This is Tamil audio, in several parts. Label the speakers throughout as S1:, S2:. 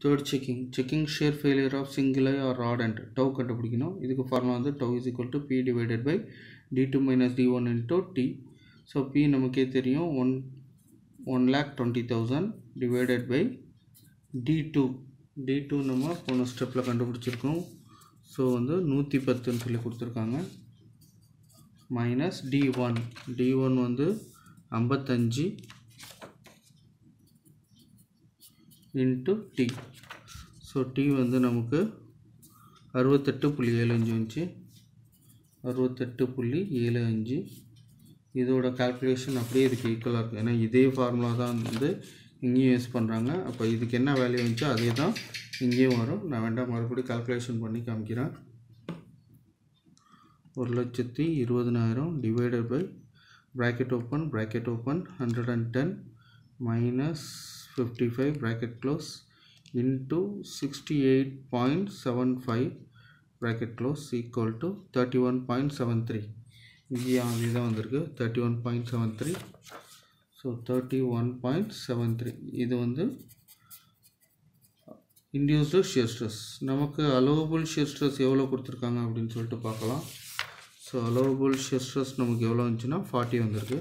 S1: Third checking shear failure of single eye or rod end. Tau கண்டுபிடிக்கணும். இதுக்கு ஃபார்முலா வந்து tau is equal to p divided by d2 minus d1 into t. So p நமக்கே தெரியும் 1,20,000 divided by d2 நம்ம போன ஸ்டெப்பில் கண்டுபிடிச்சிருக்கோம். ஸோ வந்து 110 சொல்லி கொடுத்துருக்காங்க. மைனஸ் d1 வந்து 55 into t. ஸோ t வந்து நமக்கு 68.75 வந்துச்சு. 68.75. இதோட கால்குலேஷன் அப்படியே இதுக்கு ஈக்குவலாக இருக்குது. ஏன்னா இதே ஃபார்முலா தான் வந்து இங்கேயும் யூஸ் பண்ணுறாங்க. அப்போ இதுக்கு என்ன வேல்யூ வந்துச்சோ அதே தான் இங்கேயும் வரும். நான் வேண்டாம் மறுபடியும் கால்குலேஷன் பண்ணி காமிக்கிறேன். 1,20,000 divided by bracket open 110 minus 55 bracket close into 68.75 bracket close equal to 31.73. இங்கேயும் அதுதான் வந்திருக்கு 31.73. ஸோ 31.73 இது வந்து இன்டியூஸ்டு ஷியர் ஸ்ட்ரெஸ். நமக்கு அலோவபிள் ஷியர் ஸ்ட்ரெஸ் எவ்வளோ கொடுத்துருக்காங்க அப்படின்னு சொல்லிட்டு பார்க்கலாம். ஸோ அலோவபிள் ஷியர் ஸ்ட்ரெஸ் நமக்கு எவ்வளோ வந்துச்சுன்னா 40 வந்திருக்கு.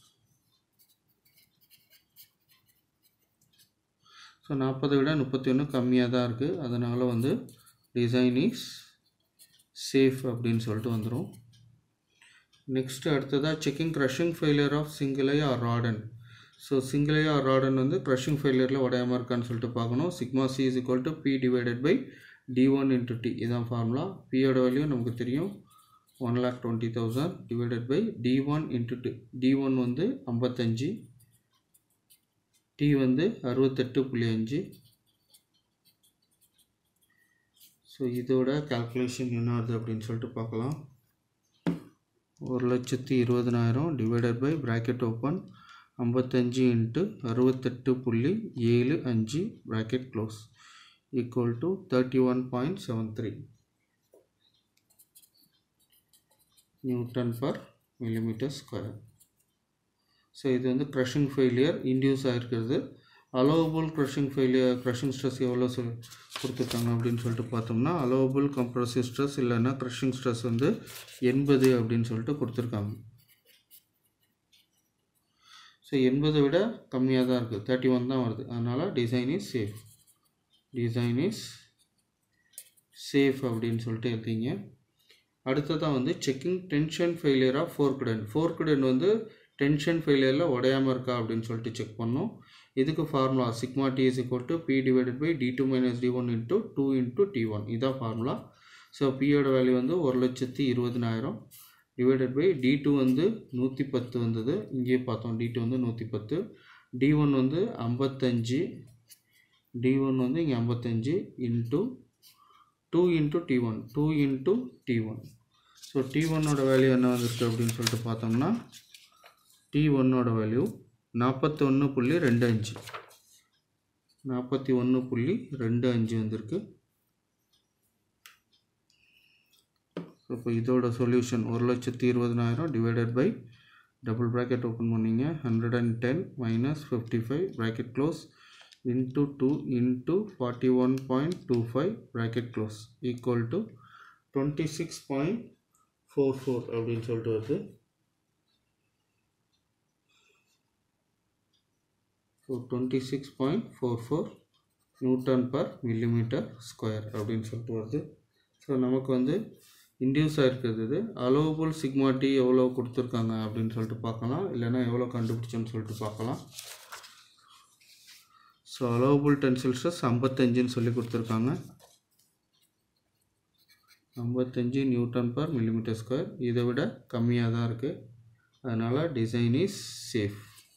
S1: ஸோ 40 விட 31 கம்மியாக தான் இருக்குது. அதனால் வந்து டிசைன் இஸ் சேஃப் அப்படின்னு சொல்லிட்டு வந்துடும். நெக்ஸ்ட் அடுத்ததாக checking crushing failure of single eye or rod end. So single eye or rod end வந்து க்ரஷிங் ஃபெயிலியரில் உடையாமல் இருக்கான்னு சொல்லிட்டு பார்க்கணும். Sigma C is equal to P divided by d1 into t. இதான் ஃபார்முலா. பியோட வேல்யூ நமக்கு தெரியும் 1,20,000 divided by d1 into t. d1 வந்து 55, t வந்து 68.5. ஸோ இதோட கால்குலேஷன் என்ன ஆகுது அப்படின்னு சொல்லிட்டு பார்க்கலாம். 1,20,000 divided by bracket open 55 into 68.75 bracket close equal to 31.73 Newton per millimeter square. So இது வந்து க்ரஷிங் ஃபெயிலியர் இன்டியூஸ் ஆகிருக்கிறது. அலோவபிள் க்ரஷிங் ஸ்ட்ரெஸ் எவ்வளோ கொடுத்துருக்காங்க அப்படின்னு சொல்லிட்டு பார்த்தோம்னா அலோவபிள் கம்ப்ரசிவ் ஸ்ட்ரெஸ் இல்லைன்னா க்ரஷிங் ஸ்ட்ரெஸ் வந்து 80 அப்படின்னு சொல்லிட்டு கொடுத்துருக்காங்க. ஸோ 80 விட கம்மியாக தான் இருக்குது, 31 தான் வருது. அதனால் டிசைன் இஸ் சேஃப் அப்படின்னு சொல்லிட்டு எழுதிங்க. அடுத்ததான் வந்து checking tension failure of forked end வந்து டென்ஷன் ஃபெயிலியரில் உடையாமல் இருக்கா அப்படின்னு சொல்லிட்டு செக் பண்ணோம். இதுக்கு formula sigma T is equal to P divided by d2 minus d1 into 2 into t1. இதான் ஃபார்முலா. ஸோ பியோட வேல்யூ வந்து 1,20,000 டிவைடட் பை d2 வந்து 110 வந்தது. இங்கேயே பார்த்தோம் d2 வந்து 110, d1 வந்து 55, d1 வந்து இங்கே 55 into 2 into t1. ஸோ t1ஓட வேல்யூ என்ன வந்துருக்கு அப்படின்னு சொல்லிட்டு பார்த்தோம்னா t1ஓட வேல்யூ 41.25 வந்திருக்கு. ஸோ இப்போ இதோட solution 1,20,000 divided by double bracket open பண்ணிங்க 110 minus 55 bracket close into 2 into 41.25 bracket close equal to 26.44 அப்படின்னு சொல்லிட்டு வருது. So 26.44 newton per millimetre square அப்படின்னு சொல்லிட்டு வருது. ஸோ நமக்கு வந்து இன்டியூஸ் ஆகிருக்கிறது இது. அலோவபிள் சிக்மா டி எவ்வளோ கொடுத்துருக்காங்க அப்படின்னு சொல்லிட்டு பார்க்கலாம், இல்லைன்னா எவ்வளோ கண்டுபிடிச்சோன்னு சொல்லிட்டு பார்க்கலாம். ஸோ அலோவபிள் டென்சில் ஸ்ட்ரெஸ் 55ன்னு சொல்லி கொடுத்துருக்காங்க. 55 நியூட்டன் பர் மில்லிமீட்டர் ஸ்கொயர். இதை விட கம்மியாக தான் இருக்குது. அதனால் டிசைன் இஸ் சேஃப்.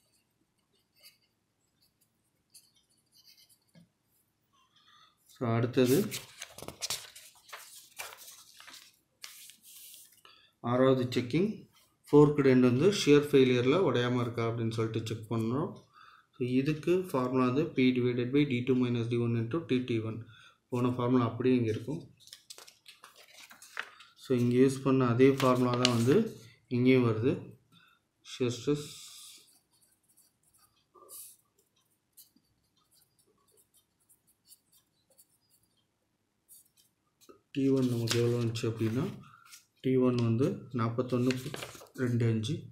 S1: ஸோ அடுத்தது 6வது செக்கிங் ஃபோர்க்டு எண்ட் வந்து ஷியர் ஃபெயிலியரில் உடையாமல் இருக்கா அப்படின்னு சொல்லிட்டு செக் பண்ணுறோம். ஸோ இதுக்கு ஃபார்முலா வந்து p divided by d2 minus d1 into t1. போன ஃபார்முலா அப்படியே இங்கே இருக்கும். ஸோ இங்கே யூஸ் பண்ண அதே ஃபார்முலா தான் வந்து இங்கேயும் வருது. ஷியர் ஸ்ட்ரெஸ் T1 நமக்கு எவ்வளோ வந்துச்சு அப்படின்னா T1 வந்து 41.25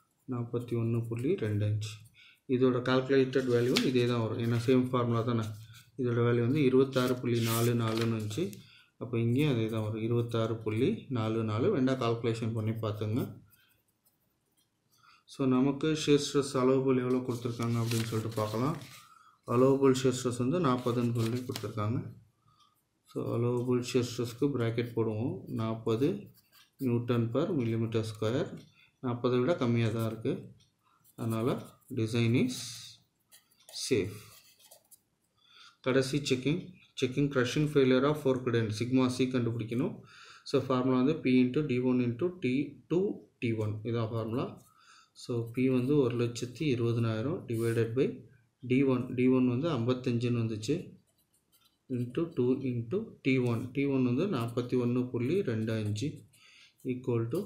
S1: 41.25 இதோட கால்குலேட்டட் வேல்யூ இதே தான் வரும், ஏன்னா சேம் ஃபார்முலா தானே. இதோட வேல்யூ வந்து 26.44ன்னு வந்துச்சு. அப்போ இங்கேயும் அதே தான் வரும், 26.44. வேண்டாம் கால்குலேஷன் பண்ணி பார்த்துங்க. ஸோ நமக்கு ஷியர் ஸ்ட்ரெஸ் அலோவபிள் எவ்வளோ கொடுத்துருக்காங்க அப்படின்னு சொல்லிட்டு பார்க்கலாம். அலோவபிள் ஷியர் ஸ்ட்ரெஸ் வந்து 40ன்னு சொல்லி கொடுத்துருக்காங்க. ஸோ அலோவபிள் ஷியர் ஸ்ட்ரெஸ்க்கு ப்ராக்கெட் போடுவோம். 40 Nm/mm². 40 விட கம்மியாக தான் இருக்குது, அதனால் டிசைன் இஸ் சேஃப். கடைசி checking crushing failure of forked end sigma C கண்டுபிடிக்கணும். ஸோ ஃபார்முலா வந்து P × D1 × T2T1 இதான் ஃபார்முலா. ஸோ P வந்து 1,20,000 டிவைடட் பை D1 வந்து 55ன்னு வந்துச்சு, இன்ட்டு 2 × T1 வந்து 41.25 equal to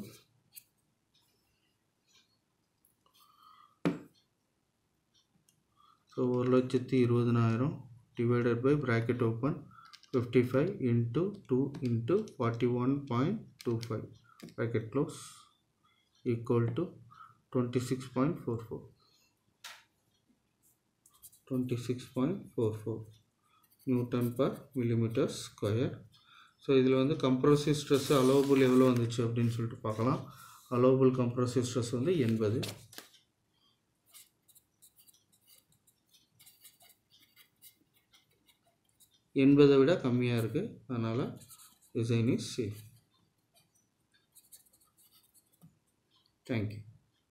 S1: so 1,20,000 divided by bracket open 55 into 2 into 41.25 bracket close equal to 26.44 Nm/mm². So இதில் வந்து கம்ப்ரசிவ் ஸ்ட்ரெஸ் அலோவபிள் எவ்வளோ வந்துச்சு அப்படின்னு சொல்லிட்டு பார்க்கலாம். அலோவபிள் கம்ப்ரசிவ் ஸ்ட்ரெஸ் வந்து 80 விட கம்மியாக இருக்குது, அதனால் டிசைன் இஸ் சேஃப். தேங்க்யூ.